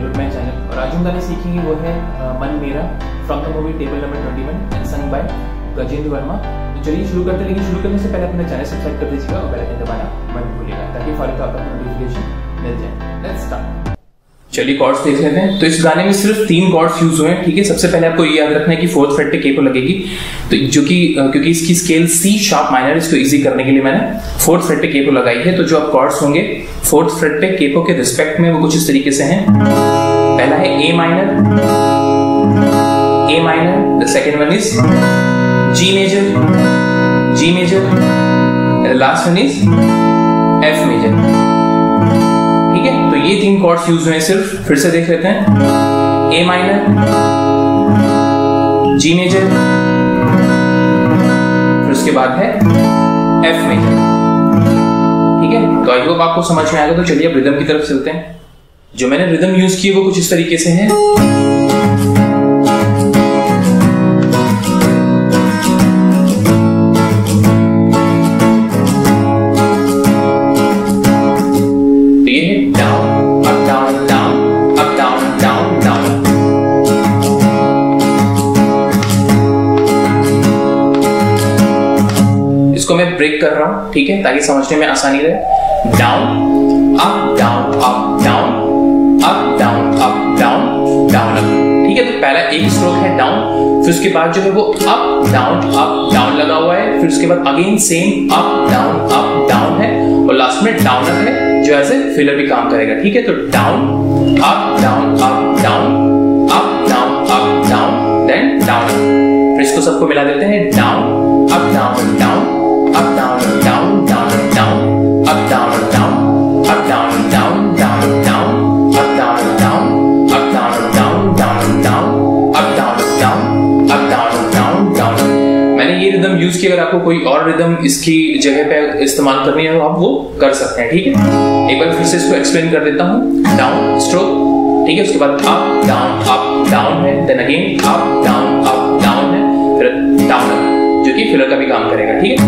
To my channel. और आज हम गाना सीखेंगे वो है मन मेरा from the movie table number 21 and song by Gajendra Verma. तो चलिए शुरू करते हैं, लेकिन शुरू करने से पहले अपना चैनल सब्सक्राइब कर दीजिएगा और बेल आइकन दबाना मत भूलिएगा ताकि फौरन आपको नोटिफिकेशन मिल जाए। Let's start. चलिए कॉर्ड्स देख लेते हैं। तो इस गाने में सिर्फ 3 कॉर्ड्स यूज हुए हैं, ठीक है। सबसे पहले आपको ये याद रखना है कि 4th फ्रेट पे के को लगेगी, तो जो कि क्योंकि इसकी स्केल सी शार्प माइनर, इसको इजी करने के लिए मैंने 4th फ्रेट पे के को लगाई है। तो जो आप कॉर्ड्स होंगे 4th फ्रेट पे के को के रिस्पेक्ट में वो कुछ इस तरीके से हैं। पहला है A minor, the second one is G major, last one is F major, ठीक है। तो ये 3 कॉर्ड्स यूज हुए हैं सिर्फ। फिर से देख लेते हैं, ए माइनर, जी मेजर, फिर उसके बाद है एफ मेजर, ठीक है। तो आई होप आपको समझ में आएगा। तो चलिए अब रिदम की तरफ चलते हैं। जो मैंने रिदम यूज की वो कुछ इस तरीके से है। इसको मैं ब्रेक कर रहा हूं, ठीक है, ताकि समझने में आसानी रहे। Down up down up down up down up down down up, ठीक है। तो पहला एक स्ट्रोक है डाउन, फिर उसके बाद जो है वो अप डाउन लगा हुआ है, फिर उसके बाद अगेन सेम अप डाउन है, और लास्ट में डाउन अप है जो ऐसे फिलर भी काम करेगा, ठीक है। तो down up down then down. फिर इसको सबको मिला देते हैं, down up down down up down down down down up down down up down down down down up down down up down down down down up down down up down down down। मैंने ये rhythm use किया। अगर आपको कोई और rhythm इसकी जगह पे इस्तेमाल करनी है तो आप वो कर सकते हैं, ठीक है। एक बार फिर से इसको एक्सप्लेन कर देता हूँ। डाउन स्ट्रोक, ठीक है, उसके बाद अप डाउन है, देन अगेन अप डाउन है, फिर डाउन अप जो कि फिलर का भी काम करेगा, ठीक है।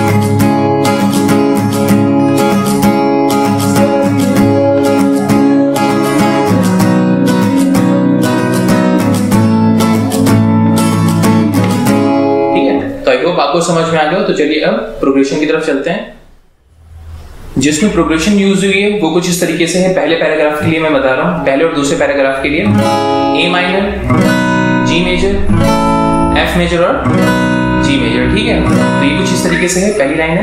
आपको समझ में आ गया। तो चलिए अब प्रोग्रेशन की तरफ चलते हैं। जिसमें प्रोग्रेशन यूज हुई है वो कुछ इस तरीके से है। पहले पैराग्राफ के लिए मैं बता रहा हूं, पहले और दूसरे पैराग्राफ के लिए A minor, G major, F major और जी मेजर, ठीक है। तो ये कुछ इस तरीके से है। पहली लाइन है,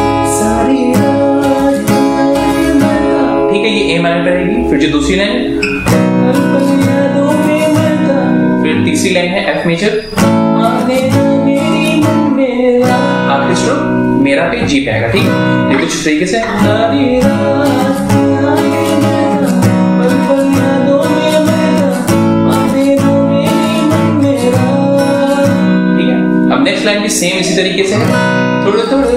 ठीक है, ये ए माइनर पे रहेगी। फिर जो दूसरी लाइन है, फिर तीसरी लाइन है एफ मेजर, आखिरी स्ट्रोक मेरा पे जी पे आएगा, ठीक है। ये कुछ इस तरीके से। ठीक है, अब नेक्स्ट लाइन भी सेम इसी तरीके से है। थोड़े थोड़े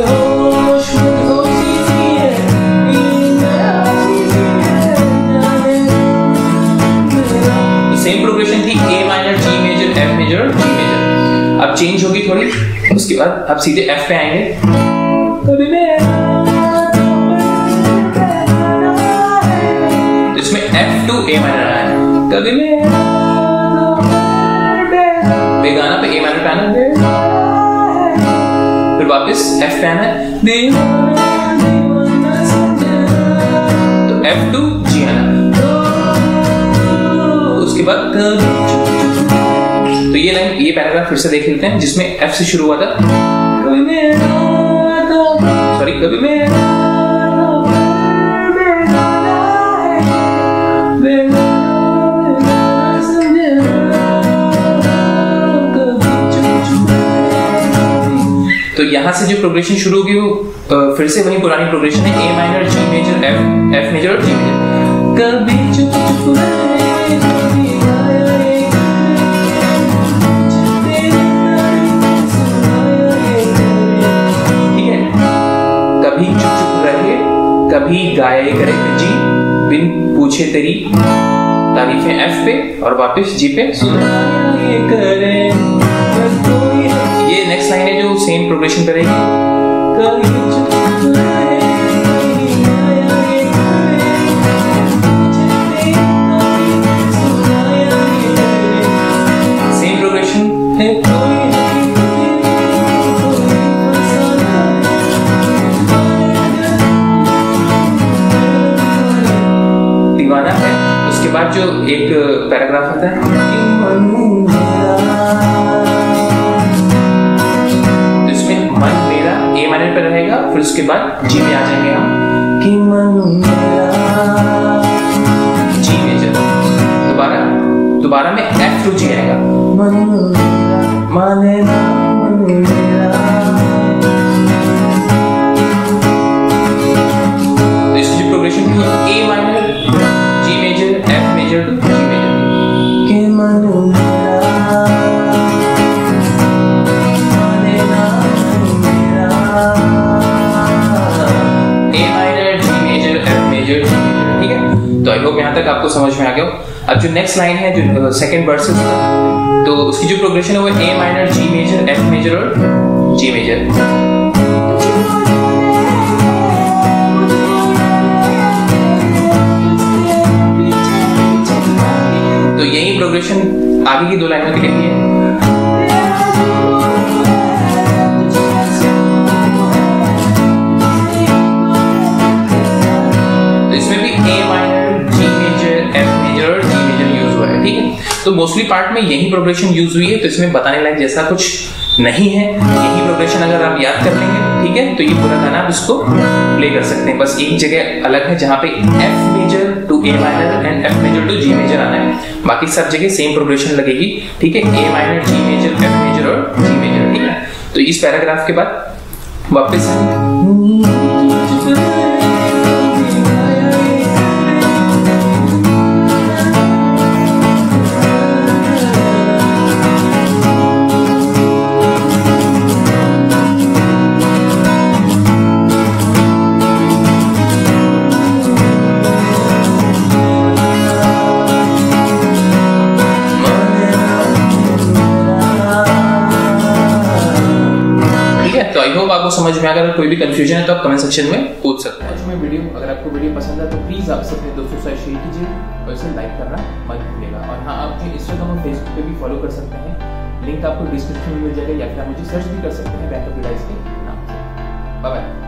सेम प्रोग्रेशन थी, A minor, G major, F major और जी मेजर। अब चेंज होगी थोड़ी, उसके बाद अब सीधे एफ पे आएंगे। तो इसमें एफ टू ए माइनर आया है, बेगाना पे ए माइनर पे आना, फिर वापस एफ पे आना है, तो एफ टू जी आना, उसके बाद तो ये लाइन, ये पैराग्राफ फिर से देख लेते हैं जिसमें एफ से शुरू हुआ था। कभी तो यहां से जो प्रोग्रेशन शुरू होगी वो फिर से वही पुरानी प्रोग्रेशन है, A minor, G major, F major और जी मेजर। कभी चुप चुप कभी गाए करे जी बिन पूछे तेरी तारीफें एफ पे और वापस जी पे करे। ये नेक्स्ट लाइन है जो सेम प्रोग्रेशन पे रहेगी। एक पैराग्राफ आता है तो इसमें मन मेरा ए माइनर पे रहेगा, फिर उसके बाद जी में आ जाएंगे हम कि मन मेरा जी मेजर, दोबारा में एफ टू जी आएगा मन माने ना मन मेरा। तो इसकी जो प्रोग्रेशन थी A minor G major F major to G major के मन मेरा माने ना मेरा, A minor G major F major G major. ठीक है, तो आई होप यहाँ तक आपको समझ में आ गया हो। अब जो नेक्स्ट लाइन है जो सेकंड वर्सेस का, तो उसकी जो प्रोग्रेशन है वो A minor G major F major और जी मेजर। तो यही प्रोग्रेशन आगे की दो लाइनों में लिखी है। तो इसमें भी A minor G major F major और जी मेजर यूज हुआ है। ठीक है, तो मोस्टली पार्ट में यही प्रोग्रेशन यूज हुई है, तो इसमें बताने लायक जैसा कुछ नहीं है। यही प्रोग्रेशन अगर आप याद कर लेंगे, ठीक है, तो ये पूरा गाना आप इसको प्ले कर सकते हैं। बस एक जगह अलग है जहाँ पे F major to A minor and F major to G major आना है, बाकी सब जगह सेम प्रोग्रेशन लगेगी। ठीक है, A minor G major F major और जी मेजर। ठीक है, तो इस पैराग्राफ के बाद वापस आपको समझ में अगर कोई भी कंफ्यूजन है तो आप कमेंट सेक्शन में पूछ सकते हैं। आज मैं वीडियो, अगर आपको वीडियो पसंद है तो प्लीज आप अपने दोस्तों से शेयर कीजिए और इसे लाइक करना मत भूलिएगा। और हाँ, आप मुझे इंस्टाग्राम और फेसबुक पे भी फॉलो कर सकते हैं, लिंक आपको डिस्क्रिप्शन में मिल जाएगा, या फिर आप मुझे सर्च भी कर सकते हैं बैंक ऑफ बड़ौदा के नाम से। Bye bye.